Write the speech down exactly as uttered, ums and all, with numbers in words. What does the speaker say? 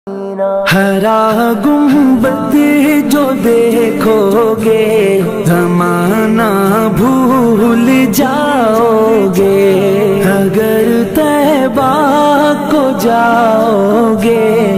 हरा गुंबद जो देखोगे ज़माना भूल जाओगे, अगर तैबा को जाओगे